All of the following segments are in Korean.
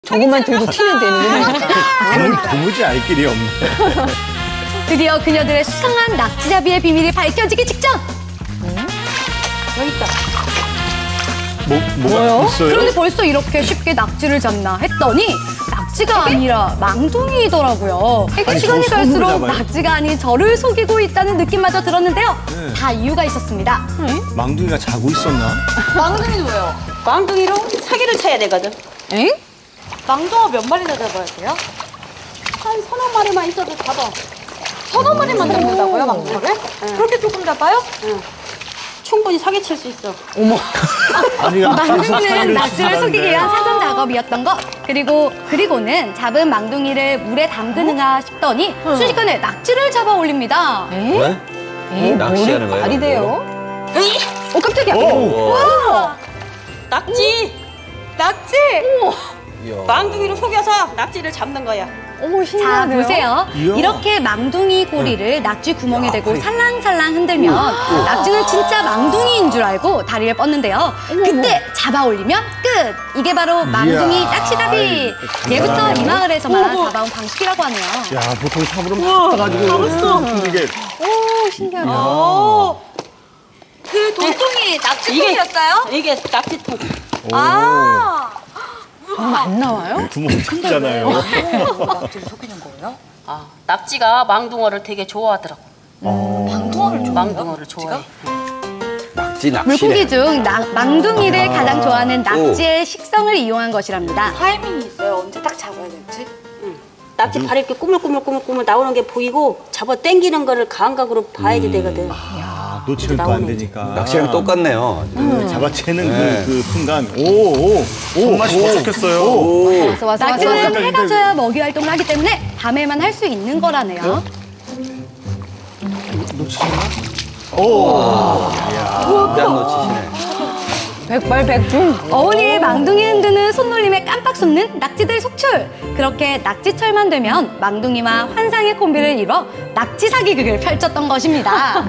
저것만 들고 튀면 되는 거니까. 도무지 알 길이 없네. 드디어 그녀들의 수상한 낙지잡이의 비밀이 밝혀지기 직전! 여기 있다. 뭐가 있어요? 그런데 벌써 이렇게 쉽게 낙지를 잡나 했더니 낙지가 아니라 망둥이더라고요. 아니, 시간이 저 갈수록 손으로 잡아요? 낙지가 아닌 저를 속이고 있다는 느낌마저 들었는데요. 네. 다 이유가 있었습니다. 망둥이가 자고 있었나? 망둥이는 왜요? 망둥이로 사기를 쳐야 되거든. 응? 망둥어 몇 마리나 잡아야 돼요? 한 서너 마리만 있어도 잡아. 서너 마리만 잡는다고요, 망둥어를? 그렇게 조금 잡아요? 응. 충분히 사기칠 수 있어. 어머. 망둥이는 낙지를 속이기 위한 사전 작업이었던 것. 그리고는 잡은 망둥이를 물에 담그는가 싶더니 순식간에 낙지를 잡아 올립니다. 왜? 낚시하는 거예요? 말이 돼요? 깜짝이야. 낙지! 낙지! 망둥이로 속여서 낙지를 잡는 거야. 어머, 자, 신기하네요. 보세요. 이야. 이렇게 망둥이 고리를 낙지 구멍에 대고 살랑살랑 흔들면 낙지는 진짜 망둥이인 줄 알고 다리를 뻗는데요. 그때 잡아 올리면 끝! 이게 바로 망둥이 이야. 낙지잡이! 예부터 대단하네. 이 마을에서만 잡아온 방식이라고 하네요. 야, 보통 삽으로 잡아가지고 힘들게. 신기하다. 그 돌덩이 낙지통이었어요? 이게 낙지통. 안 나와요? 구멍 찼잖아요. 낙지를 속이는 거예요? 아, 낙지가 망둥어를 되게 좋아하더라고. 망둥어를 좋아해. 낚시네. 물고기 중 망둥이를 가장 좋아하는 낙지의 식성을 이용한 것이랍니다. 타이밍이 있어요. 언제 딱 잡아야 될지? 응. 낙지 발이 이렇게 꾸물꾸물꾸물 나오는 게 보이고 잡아 당기는 거를 감각으로 봐야지 되거든. 놓치면 또 안 되니까. 낚시랑 똑같네요. 잡아채는 네. 그 순간. 오, 손맛이 도착했어요. 왔어. 낙지는 해가 져야 먹이 활동을 하기 때문에 밤에만 할 수 있는 거라네요. 놓치시나? 안 놓치시네. 백발백중. 어머니의 망둥이 흔드는 손놀림에 깜빡 속는 낙지들 속출! 그렇게 낙지철만 되면 망둥이와 환상의 콤비를 이뤄 낙지 사기극을 펼쳤던 것입니다.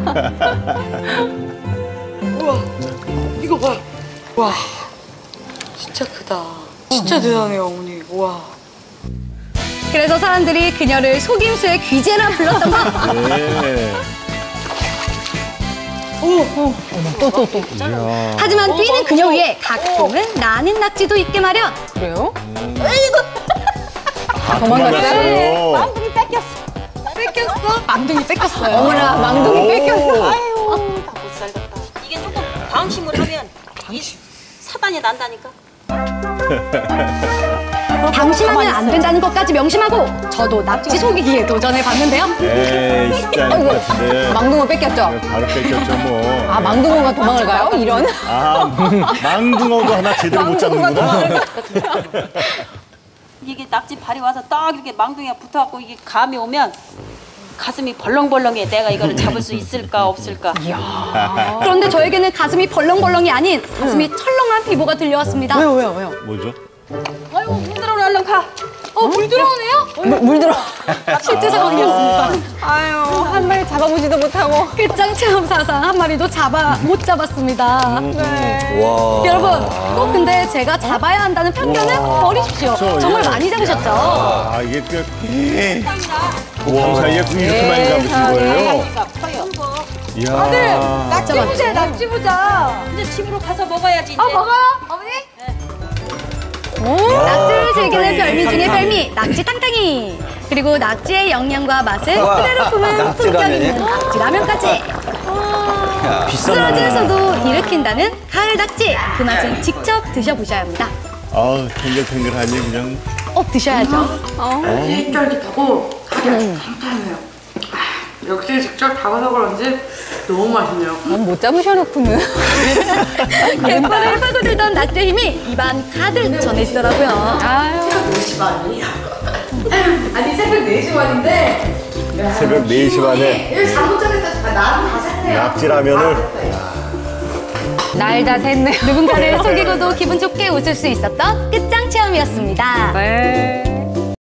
우와, 이거 봐. 와, 진짜 크다. 진짜 대단해요, 어머니. 우와. 그래서 사람들이 그녀를 속임수의 귀재라 불렀던 것. 네. 또. 하지만 뛰는 그녀 위에 가끔은 나는 낙지도 있게 마련. 그래요? 도망갔어요. 망둥이 뺏겼어. 망둥이 뺏겼어요. 어머나, 망둥이 뺏겼어. 아유, 다 못 살겠다. 이게 조금 방심을 하면 이 사단이 난다니까. 방심하면 안 된다는 것까지 명심하고 저도 낙지 속이기에 도전해봤는데요. 에이, 쉽지 않을 것 같은데. 망둥어 뺏겼죠? 바로 뺏겼죠, 뭐. 아, 망둥어가 도망을 가요? 이런? 아, 망둥어도 하나 제대로 못 잡는구나. 이게 낙지 발이 와서 딱 이렇게 망둥이가 붙어갖고 이게 감이 오면 가슴이 벌렁벌렁해. 내가 이거를 잡을 수 있을까 없을까. 그런데 저에게는 가슴이 벌렁벌렁이 아닌 가슴이 철렁한 비보가 들려왔습니다. 왜요? 뭐죠? 아유, 문 들어오네, 얼른 가. 물 들어오네요? 물 들어. 실제 상황이었습니다. 아유, 한 마리 잡아보지도 못하고. 끝장 체험 사상 한 마리도 못 잡았습니다. 와. 여러분, 꼭 근데 제가 잡아야 한다는 편견은 버리십시오. 그렇죠, 정말 예. 많이 잡으셨죠? 아, 이게 그. 와, 사이에 이렇게 많이 잡으신 거예요? 커요. 이야. 낙지 보자, 낙지 보자. 이제 집으로 가서 먹어야지. 이제. 먹어요? 어머니? 낙지를 즐기는 별미 중에 별미, 낙지 탕탕이. 그리고 낙지의 영양과 맛을 그대로 품은 낙지 품격 라면이네. 있는 낙지 라면까지. 쓰러져서도 일으킨다는 가을 낙지. 그 맛을 직접 드셔보셔야 합니다. 아우, 탱글탱글하니 그냥. 꼭 드셔야죠. 쫄깃쫄깃하고 가게 tantan해요. 역시 직접 잡아서 그런지 너무 맛있네요. 못 잡으셔놓고는. 갯벌을 파고들던 낙지의 힘이 입안 가득 전해지더라고요. 아니 새벽 4시 반인데 새벽 4시 반에 이거 잠못 자겠다. 나는 다 샜네요. 낙지라면을. 날 다 샜네. 누군가를 속이고도 기분 좋게 웃을 수 있었던 끝장 체험이었습니다. 네.